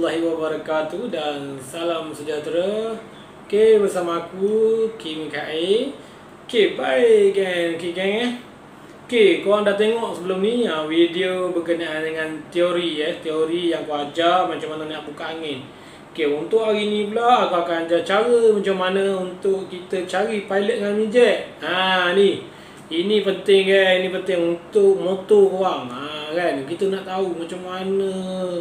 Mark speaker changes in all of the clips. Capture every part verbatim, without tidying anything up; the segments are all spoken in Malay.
Speaker 1: warahmatullahi wabarakatuh dan salam sejahtera. Okay, bersama aku Kim K A. Okay, baik gang, okay gang eh. Okay, korang dah tengok sebelum ni uh, video berkenaan dengan teori eh, teori yang aku ajar macam mana nak buka angin. Okay, untuk hari ni pula aku akan ajar cara macam mana untuk kita cari pilot dengan minjet. Ha ni. Ini penting kan, ini penting untuk motor korang. Ha kan, kita nak tahu macam mana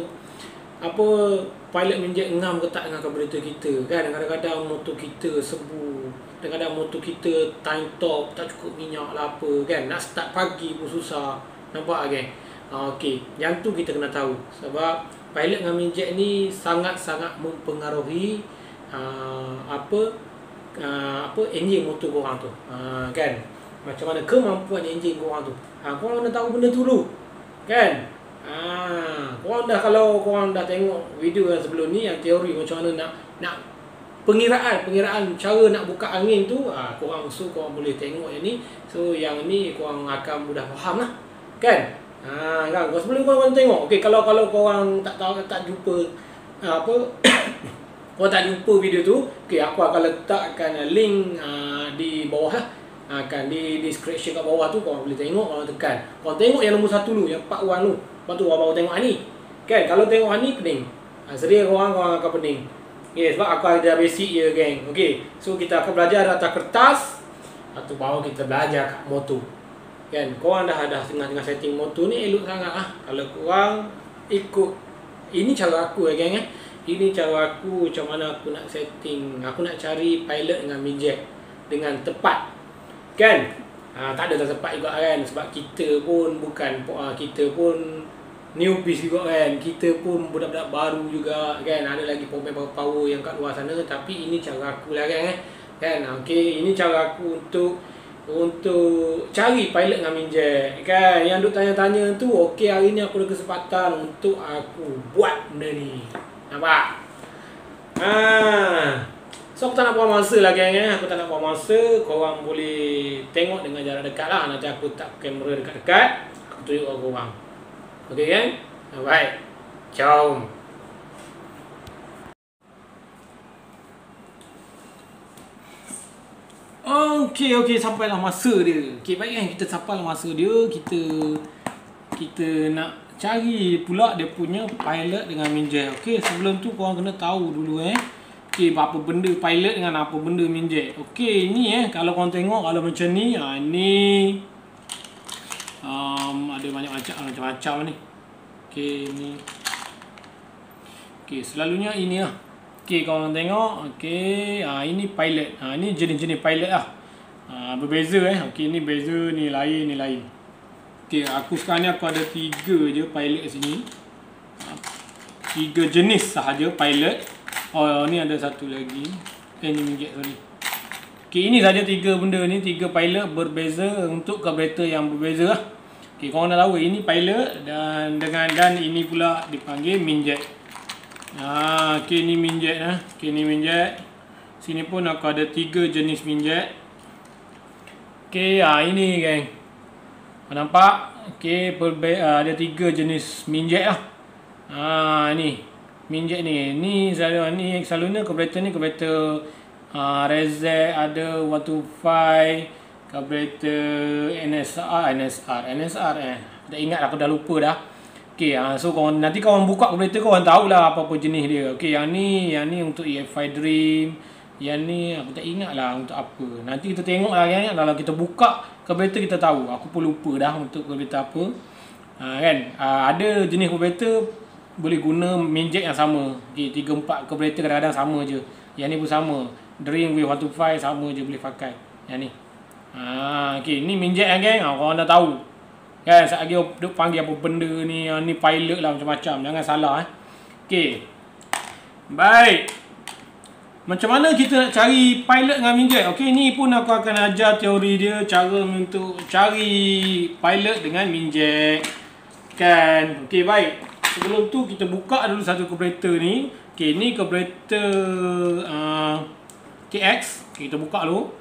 Speaker 1: apa pilot minjet ngam ke tak dengan karburetor kita kan. Kadang-kadang motor kita sebu, kadang-kadang motor kita time top, tak cukup minyak lah apa kan, nak start pagi pun susah. Nampak kan? Ha, okey, yang tu kita kena tahu sebab pilot dengan minjet ni sangat-sangat mempengaruhi uh, apa uh, apa enjin motor korang tu. Ha, kan? Macam mana kemampuan enjin korang tu. Ha, korang kena tahu benda tu dulu. Kan? Ah, korang dah, kalau korang dah tengok video yang sebelum ni yang teori macam mana nak nak pengiraan pengiraan cara nak buka angin tu, ah korang so korang boleh tengok yang ni. So yang ni korang akan mudah faham lah. Kan? Ah kan, sebelum korang tengok. Okey, kalau kalau korang tak tahu, tak jumpa ah, apa korang tak jumpa video tu, okey aku akan letakkan link ah, di bawah lah. Ha, kan di description kat bawah tu korang boleh tengok, korang tekan. Korang tengok yang nombor satu dulu, yang part one tu. Lepas tu korang baru tengok ni. Kan, kalau tengok ni pening. Ha, sedia korang, korang akan pening. Okay, sebab aku ada basic je geng. Okay, so kita akan belajar atas kertas. Atau baru kita belajar kat motor. Kan, korang dah ada tengah-tengah setting motor ni elok sangat lah. Kalau korang ikut, ini cara aku ya geng eh. Ini cara aku macam mana aku nak setting, aku nak cari pilot dengan minjet dengan tepat. Kan? Ha, tak ada tak sempat juga kan, sebab kita pun bukan uh, kita pun newbies juga kan, kita pun budak-budak baru juga kan, ada lagi pemain power yang kat luar sana. Tapi ini cara aku lah kan, kan? Okey, ini cara aku untuk untuk cari pilot dengan minjet kan. Yang duk tanya-tanya tu, okey hari ni aku ada kesempatan untuk aku buat benda ni. Nampak? Ha. So aku tak nak buang masa lah geng eh. Aku tak nak buang masa. Korang boleh tengok dengan jarak dekat lah. Nanti aku tak kamera dekat-dekat, aku tunjuk ke korang. Okay geng? Alright, jom. Okay, okay, sampailah masa dia. Okay, baik kan, kita sampailah masa dia. Kita Kita nak cari pula dia punya pilot dengan minjet. Okay, sebelum tu korang kena tahu dulu eh, okay, apa benda pilot dengan apa benda minjet. Okay, ni eh, kalau korang tengok, kalau macam ni, ha, ni um, ada banyak macam macam-macam ni. Okay, ni. Okay, selalunya ini lah. Okay, korang tengok. Okay, ha, ini pilot. Ha, ini jenis-jenis pilot lah. Ha, berbeza eh. Okay, ni beza, ni lain, ni lain. Okay, aku sekarang ni aku ada tiga je pilot kat sini. Ha, tiga jenis sahaja pilot. Oh, ni ada satu lagi. Eh, ni minjet, sorry. Okay, ini saja tiga benda ni, tiga pilot berbeza untuk karburetor yang berbeza lah. Okay, korang dah tahu ini pilot dan dengan dan ini pula dipanggil minjet. Ah, okay, ni minjet lah. Okay, ni minjet. Sini pun aku ada tiga jenis minjet. Okay, ah ini geng. Nampak? Okay, ada tiga jenis minjet lah. Ah, ni. Minjet ni, ni selalu ni selalunya karburetor ni karburetor uh, Rezek ada seratus lima, karburetor N S R, N S R, N S R eh. Tak ingat, aku dah lupa dah. Okey, uh, so korang, nanti korang buka karburetor korang tahulah apa-apa jenis dia. Okey, yang ni, yang ni untuk E F I Dream. Yang ni aku tak ingat lah untuk apa. Nanti kita tengok lah kan, kalau kita buka karburetor kita tahu. Aku pun lupa dah untuk karburetor apa. Uh, kan, uh, ada jenis karburetor boleh guna minjet yang sama. Okay, tiga empat karburetor kadang-kadang sama je. Yang ni pun sama. Dream with seratus lima sama je boleh pakai. Yang ni. Ha, okay, ni minjet kan geng. Ha, korang dah tahu. Kan, sekejap lagi duk panggil apa benda ni. Yang ni pilot lah macam-macam. Jangan salah eh. Okay. Baik. Macam mana kita nak cari pilot dengan minjet? Okay, ni pun aku akan ajar teori dia. Cara untuk cari pilot dengan minjet. Kan. Okay, baik. Sebelum tu kita buka dulu satu karburetor ni. Okay, ni karburetor uh, K X. Okay, kita buka dulu.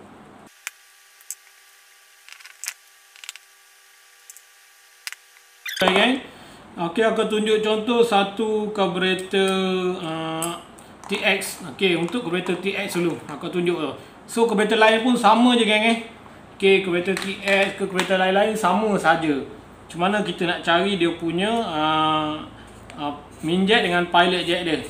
Speaker 1: Okay, Okey, aku tunjuk contoh satu carburetor uh, T X. Okey, untuk carburetor T X dulu aku tunjuk tu. So carburetor lain pun sama je geng eh. Okey, carburetor T X ke carburetor lain-lain sama saja. Macam mana kita nak cari dia punya uh, uh, minjet dengan pilot jet dia.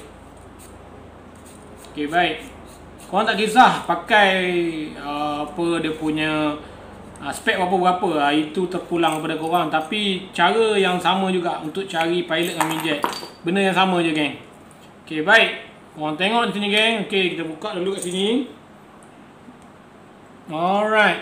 Speaker 1: Okey, baik. Korang tak kisah pakai uh, apa dia punya uh, spek berapa-berapa, uh, itu terpulang kepada korang. Tapi cara yang sama juga untuk cari pilot dengan minjet. Benda yang sama je geng. Okey, baik. Korang tengok di sini geng. Okey, kita buka dulu kat sini. Alright.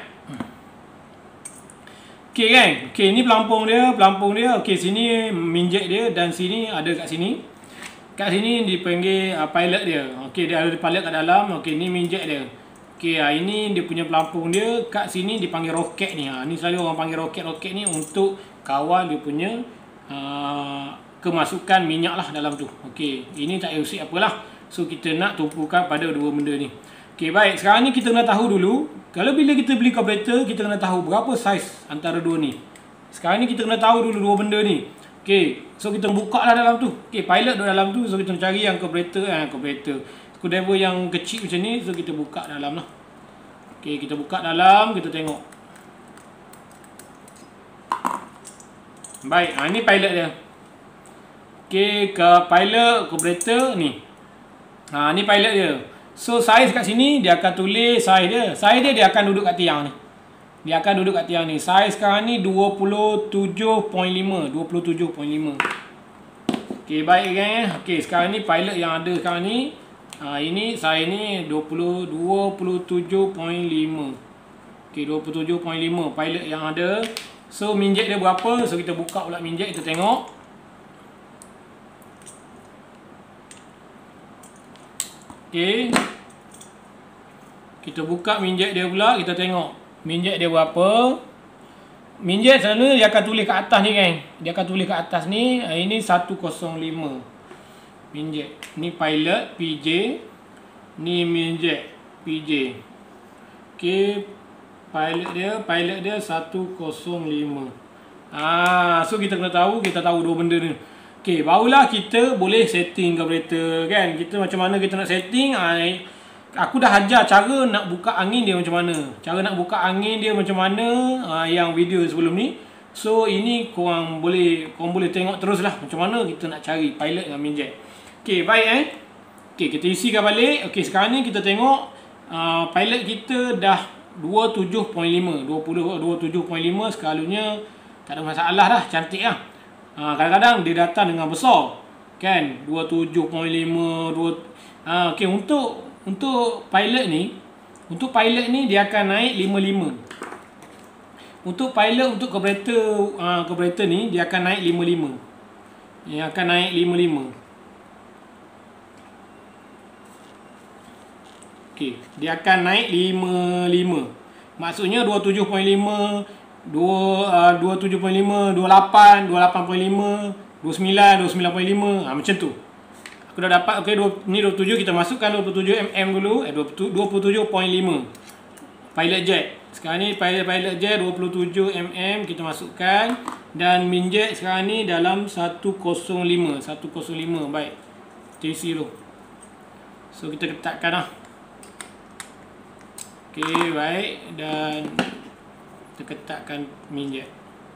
Speaker 1: Okey geng. Okey, ni pelampung dia, pelampung dia. Okey, sini minjet dia dan sini ada kat sini. Kat sini dipanggil uh, pilot dia. Okey, dia ada pilot kat dalam. Okey, ni minjet dia. Okey, uh, ini dia punya pelampung dia. Kat sini dipanggil roket ni. Ha, ni selalu orang panggil roket-roket ni untuk kawal dia punya uh, kemasukan minyak lah dalam tu. Okey, ini tak usik apalah. So kita nak tumpukan pada dua benda ni. Okey, baik. Sekarang ni kita kena tahu dulu. Kalau bila kita beli carburetor, kita kena tahu berapa saiz antara dua ni. Sekarang ni kita kena tahu dulu dua benda ni. Okey, so kita buka lah dalam tu. Okey, pilot duduk dalam tu. So kita cari yang carburetor, eh, carburetor. Screwdriver yang kecil macam ni. So kita buka dalam lah. Okey, kita buka dalam, kita tengok. Baik, ha, ni pilot dia. Okey, ke pilot, carburetor ni. Ha, ni pilot dia. So saiz kat sini dia akan tulis saiz dia. Saiz dia dia akan duduk kat tiang ni. Dia akan duduk kat tiang ni. Saiz sekarang ni dua puluh tujuh perpuluhan lima. dua puluh tujuh perpuluhan lima. Okey, baik geng. Okey, sekarang ni pilot yang ada sekarang ni. Ha, ini saiz ni dua puluh tujuh perpuluhan lima. Okey, dua puluh tujuh perpuluhan lima pilot yang ada. So minjet dia berapa? So kita buka pula minjet, kita tengok. Okey. Kita buka minjet dia pula, kita tengok. Minjet dia berapa? Minjet selalu dia akan tulis kat atas ni geng. Dia akan tulis kat atas ni. Ini seratus lima. Minjet. Ni pilot P J. Ni minjet P J. Okey. Pilot dia, pilot dia seratus lima. Ah, so kita kena tahu, kita tahu dua benda ni. Okey, barulah kita boleh setting carburetor kan. Kita macam mana kita nak setting? Ah, aku dah ajar cara nak buka angin dia macam mana. Cara nak buka angin dia macam mana uh, yang video sebelum ni. So ini korang boleh korang boleh tengok terus lah macam mana kita nak cari pilot dengan minjet. Okey, baik eh. Okey, kita isikan balik. Okey, sekarang ni kita tengok uh, pilot kita dah dua puluh tujuh perpuluhan lima. dua puluh dua puluh tujuh perpuluhan lima sekalunya tak ada masalah dah, cantik lah. Uh, kadang-kadang dia datang dengan besar. Kan? dua puluh tujuh perpuluhan lima dua uh, okey, untuk Untuk pilot ni, untuk pilot ni dia akan naik lima puluh lima. Untuk pilot, untuk carburetor, uh, carburetor ni dia akan naik lima puluh lima. Dia akan naik lima puluh lima. Okey, dia akan naik lima puluh lima. Maksudnya dua puluh tujuh perpuluhan lima, dua puluh tujuh perpuluhan lima, dua puluh lapan, dua puluh lapan perpuluhan lima, dua puluh sembilan, dua puluh sembilan perpuluhan lima. Ha, macam tu. Aku dah dapat. Okey, ni dua puluh tujuh, kita masukkan dua puluh tujuh millimeter dulu. Eh, dua puluh tujuh perpuluhan lima. Pilot jet. Sekarang ni pilot pilot jet dua puluh tujuh millimeter kita masukkan. Dan minjet sekarang ni dalam seratus lima. seratus lima. Baik. Kita isi dulu. So kita ketatkan lah. Okey, baik. Dan kita ketatkan minjet.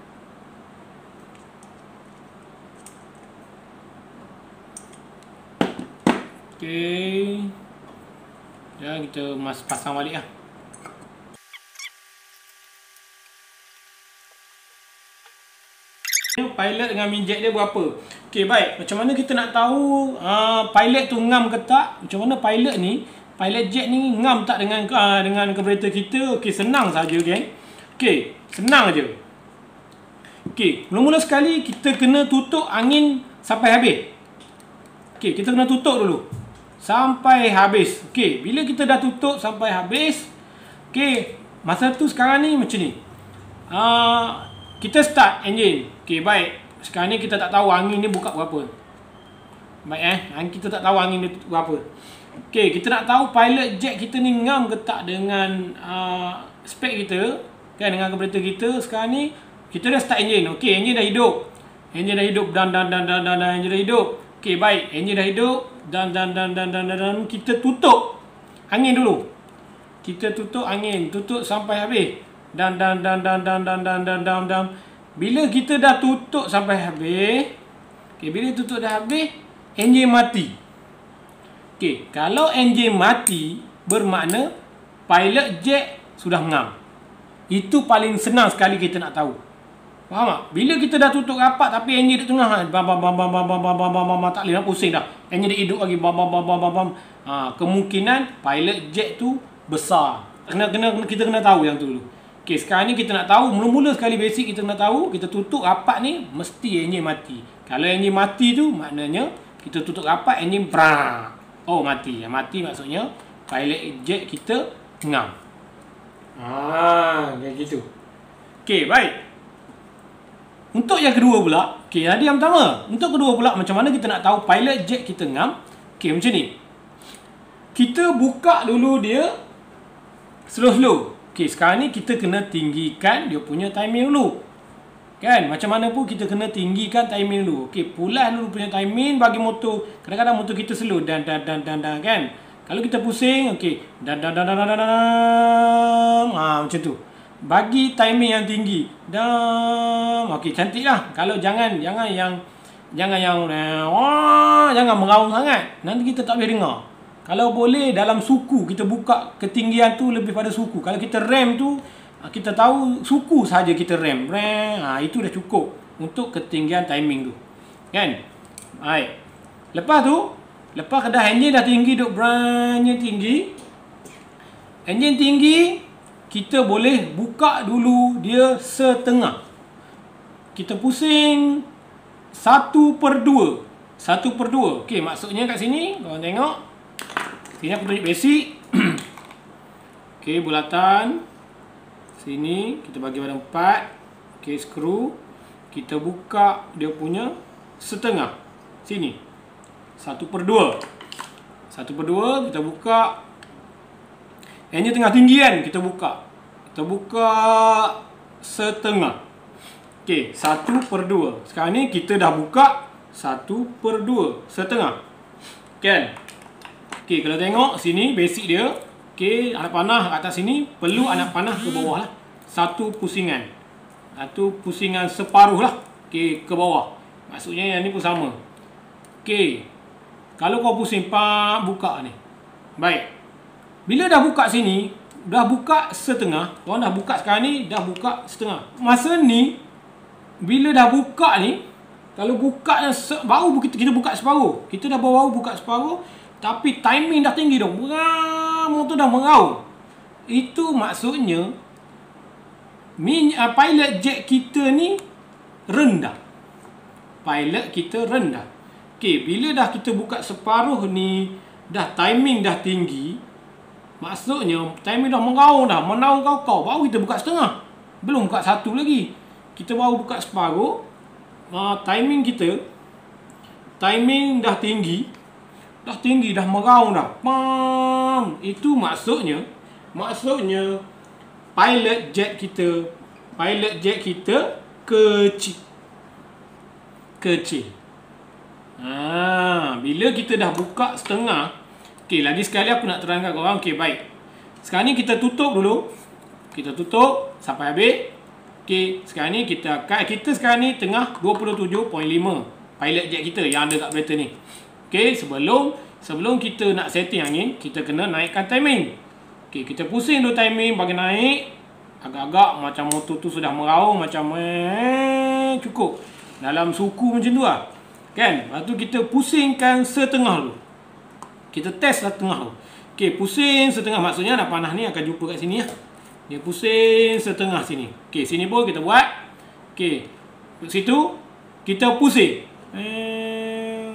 Speaker 1: Okey. Dan kita mas pasang balik lah. Pilot dengan minjet dia berapa? Okey, baik. Macam mana kita nak tahu uh, pilot tu ngam ke tak? Macam mana pilot ni, pilot jet ni ngam tak dengan uh, dengan carburetor kita? Okey, senang saja geng. Okey, senang aja. Okey, mula-mula sekali kita kena tutup angin sampai habis. Okey, kita kena tutup dulu sampai habis. Okey, bila kita dah tutup sampai habis, okey, masa tu sekarang ni macam ni. Uh, kita start engine. Okey, baik. Sekarang ni kita tak tahu angin ni buka berapa. Baik eh, kita tak tahu angin ni berapa. Okey, kita nak tahu pilot jet kita ni ngam ke tak dengan uh, spek kita, kan, dengan carburetor kita. Sekarang ni kita dah start engine. Okey, engine dah hidup. Enjin dah hidup. Dan, dan, dan, dan, dan, dan. Enjin dah hidup. Okey, baik. Enjin dah hidup. Dan, dan, dan, dan, dan, dan, dan. Kita tutup angin dulu. Kita tutup angin. Tutup sampai habis. Dan, dan, dan, dan, dan, dan, dan, dan, dan, dan. Bila kita dah tutup sampai habis. Okey, bila tutup dah habis, enjin mati. Okey, kalau enjin mati, bermakna pilot jet sudah ngam. Itu paling senang sekali kita nak tahu. Faham tak? Bila kita dah tutup rapat tapi enjin di tengah, bam bam bam bam bam bam bam bam bam bam, tak boleh nak pusing dah. Enjin dia hidup lagi, bam bam bam bam bam bam. Ha, kemungkinan pilot jet tu besar. Kena kena kita kena tahu yang tu dulu. Okey, sekarang ni kita nak tahu, mula-mula sekali basic kita kena tahu, kita tutup rapat ni mesti enjin mati. Kalau enjin mati tu maknanya kita tutup rapat, enjin brang. Oh, mati. Yang mati maksudnya pilot jet kita ngam. Ah, kayak gitu. Okey, baik. Untuk yang kedua pula, okey, tadi yang pertama. Untuk kedua pula, macam mana kita nak tahu pilot jet kita ngam? Okey, macam ni. Kita buka dulu dia slow-slow. Okey, sekarang ni kita kena tinggikan dia punya timing dulu. Kan? Macam mana pun kita kena tinggikan timing dulu. Okey, pulas dulu punya timing bagi motor. Kadang-kadang motor kita slow dan dan dan dan dan kan. Kalau kita pusing, okey, dan dan dan dan dan dan. Ah, macam tu. Bagi timing yang tinggi. Dan okey, cantiklah. Kalau jangan jangan yang jangan yang wah, jangan meraung sangat. Nanti kita tak boleh dengar. Kalau boleh dalam suku kita buka ketinggian tu lebih pada suku. Kalau kita rem tu kita tahu suku saja kita rem. Rem, ha, itu dah cukup untuk ketinggian timing tu. Kan? Baik. Lepas tu, lepas dah enjin dah tinggi, duk brandnya tinggi. Enjin tinggi, kita boleh buka dulu dia setengah. Kita pusing satu per dua. Satu per dua. Okey, maksudnya kat sini, korang tengok. Sini aku tunjuk basic. Okey, bulatan. Sini, kita bagi pada empat. Okey, skru. Kita buka dia punya setengah. Sini. Satu per dua. Satu per dua, kita buka. Enjin tengah tinggi kan, kita buka. Kita buka setengah. Okey, satu per dua. Sekarang ni kita dah buka satu per dua. Setengah. Kan? Okey, kalau tengok sini basic dia. Okey, anak panah kat atas sini. Perlu anak panah ke bawah lah. Satu pusingan. Satu pusingan separuh lah. Okey, ke bawah. Maksudnya yang ni pun sama. Okey. Kalau kau pusing, pak, buka ni. Baik. Bila dah buka sini, dah buka setengah. Korang dah buka sekarang ni, dah buka setengah. Masa ni, bila dah buka ni, kalau buka yang baru kita, kita buka separuh. Kita dah baru buka separuh, tapi timing dah tinggi dah. Motor dah meraung. Itu maksudnya, min, uh, pilot jet kita ni rendah. Pilot kita rendah. Okey, bila dah kita buka separuh ni, dah timing dah tinggi, maksudnya timing dah meraung dah, menaung kau-kau. Baru kita buka setengah. Belum buka satu lagi. Kita baru buka separuh. Uh, timing kita, timing dah tinggi. Dah tinggi, dah meraung dah. Pam. Itu maksudnya, maksudnya pilot jet kita, pilot jet kita kecil. Kecil. Ha, bila kita dah buka setengah. Okey, lagi sekali aku nak terangkan korang. Okey, baik. Sekarang ni kita tutup dulu. Kita tutup sampai habis. Okey, sekarang ni kita akan, kita sekarang ni tengah dua puluh tujuh perpuluhan lima pilot jet kita yang ada kat berita ni. Okey, sebelum sebelum kita nak setting angin, kita kena naikkan timing. Okey, kita pusing dulu timing bagi naik. Agak-agak macam motor tu sudah meraung macam eh cukup. Dalam suku macam tu lah. Kan? Lepas tu kita pusingkan setengah dulu. Kita test setengah dulu. Okey, pusing setengah. Maksudnya anak panah ni akan jumpa kat sini lah. Dia pusing setengah sini. Okey, sini pun kita buat. Okey. Situ kita pusing. Eh,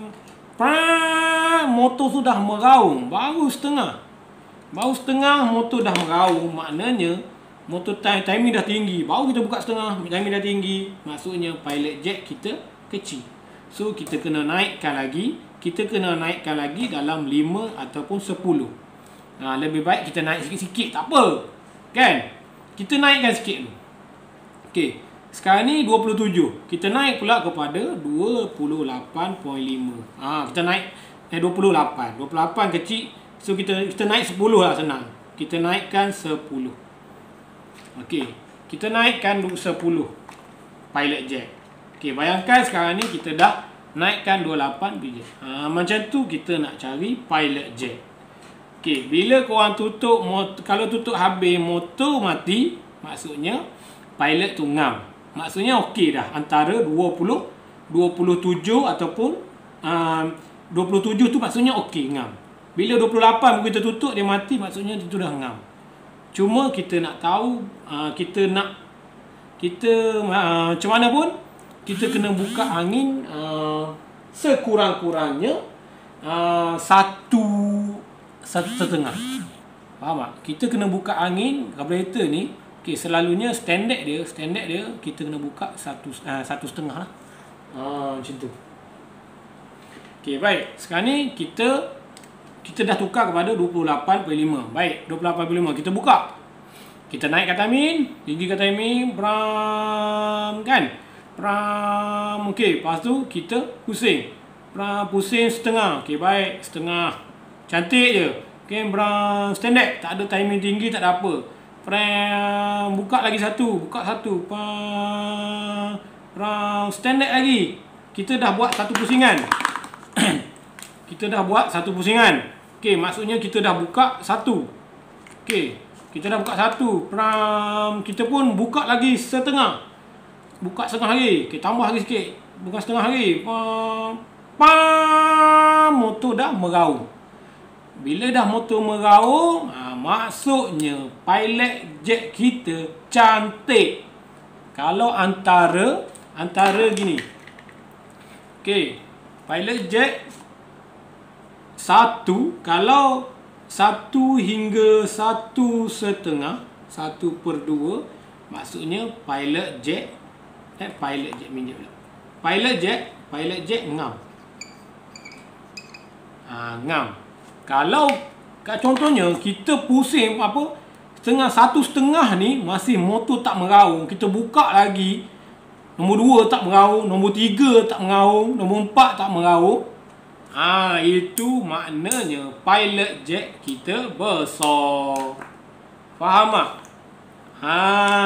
Speaker 1: motor sudah meraung. Baru setengah. Baru setengah motor dah meraung. Maknanya motor time, timing dah tinggi. Baru kita buka setengah, timing dah tinggi. Maksudnya pilot jet kita kecil. So kita kena naikkan lagi. Kita kena naikkan lagi dalam lima ataupun sepuluh. Ha, lebih baik kita naik sikit-sikit. Tak apa. Kan? Kita naikkan sikit dulu. Okey. Sekarang ni dua puluh tujuh. Kita naik pula kepada dua puluh lapan perpuluhan lima. Ha, kita naik eh, dua puluh lapan. dua puluh lapan kecil. So kita kita naik sepuluh lah, senang. Kita naikkan sepuluh. Okey. Kita naikkan sepuluh. Pilot jet. Okey, bayangkan sekarang ni kita dah naikkan dua puluh lapan biji. Ha, macam tu kita nak cari pilot jet. Okey, bila korang tutup motor, kalau tutup habis motor mati, maksudnya pilot tu ngam. Maksudnya okey dah, antara dua puluh, dua puluh tujuh ataupun uh, dua puluh tujuh tu maksudnya okey, ngam. Bila dua puluh lapan kita tutup dia mati, maksudnya itu dah ngam. Cuma kita nak tahu, uh, kita nak kita uh, macam mana pun kita kena buka angin uh, sekurang-kurangnya uh, satu satu setengah. Faham tak? Kita kena buka angin carburetor ni. Okay, selalunya standard dia, standard dia kita kena buka satu uh, satu setengah lah. Ah, macam tu. Okay, baik. Sekarang ni kita kita dah tukar kepada dua puluh lapan perpuluhan lima. Baik, dua puluh lapan perpuluhan lima kita buka. Kita naik kat timing, tinggi kat timing, bram kan? Bram. Okey, lepas tu kita pusing. Bram pusing setengah. Okey, baik, setengah. Cantik je. Okey, bram standard, tak ada timing tinggi, tak ada apa. Pram, buka lagi satu, buka satu, pram, pram, standard lagi. Kita dah buat satu pusingan. Kita dah buat satu pusingan. Okey, maksudnya kita dah buka satu. Okey, kita dah buka satu. Pram, kita pun buka lagi setengah. Buka setengah lagi. Okey, tambah lagi sikit. Buka setengah lagi. Pam, pam, motor dah meraung. Bila dah motor meraung, ha, maksudnya pilot jet kita cantik. Kalau antara antara gini. Okey, pilot jet satu, kalau satu hingga satu setengah, satu per dua, maksudnya pilot jet eh pilot jet minyak pula. Pilot jet, pilot jet ngam. Ha, ngam. Kalau contohnya kita pusing apa setengah satu setengah ni masih motor tak meraung, kita buka lagi nombor dua tak meraung, nombor tiga tak meraung, nombor empat tak meraung. Ah, itu maknanya pilot jet kita besar. Faham tak? Ha,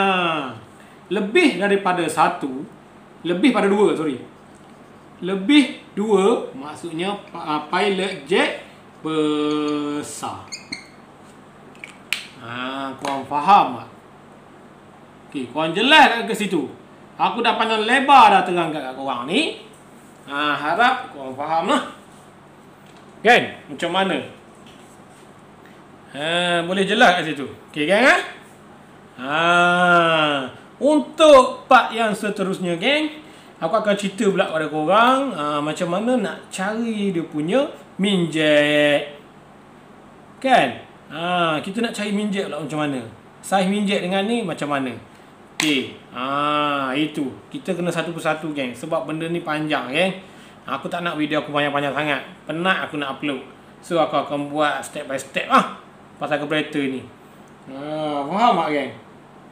Speaker 1: lebih daripada satu, lebih pada dua, sorry. Lebih dua maksudnya uh, pilot jet besar. Ha, korang faham tak? Okey, korang jelas ke situ? Aku dah panjang lebar dah terang kat korang ni. Ha, harap korang faham lah. Kan? Macam mana? Ha, boleh jelas kat situ. Okey kan? Ha? Ha, untuk part yang seterusnya, geng, aku akan cerita pula pada korang uh, macam mana nak cari dia punya minjet. Kan? Ha, kita nak cari minjet pula macam mana. Saiz minjet dengan ni macam mana. Okey. Ha, itu. Kita kena satu persatu, geng. Sebab benda ni panjang, geng. Aku tak nak video aku panjang-panjang sangat. Penat aku nak upload. So, aku akan buat step by step lah pasal carburetor ni. Ha, faham tak, geng?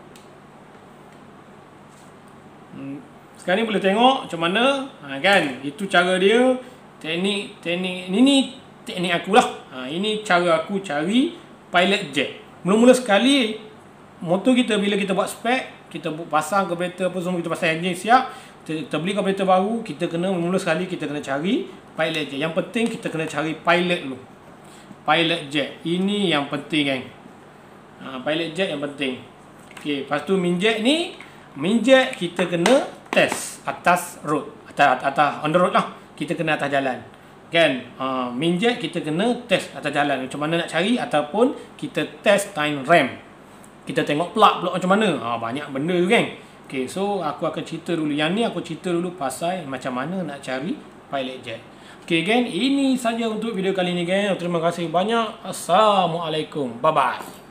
Speaker 1: Hmm. Sekarang ni boleh tengok macam mana. Ha, kan? Itu cara dia. Teknik, teknik. Ini ni teknik aku lah. Ha, ini cara aku cari pilot jet. Mula-mula sekali, motor kita bila kita buat spek, kita pasang carburetor apa semua, kita pasang enjin siap, kita, kita beli carburetor baru, kita kena mula-mula sekali kita kena cari pilot jet. Yang penting kita kena cari pilot dulu. Pilot jet. Ini yang penting, kan. Ha, pilot jet yang penting. Okey, lepas tu minjet ni, minjet kita kena test atas road, atas atas on the road lah. Kita kena atas jalan, kan? Uh, minjet kita kena test atas jalan macam mana nak cari, ataupun kita test time ramp. Kita tengok plug pula macam mana. Ha, banyak benda tu, kan? Okay, so aku akan cerita dulu. Yang ni aku cerita dulu pasal macam mana nak cari pilot jet. Okay, kan? Ini saja untuk video kali ni, kan? Terima kasih banyak. Assalamualaikum. Bye bye.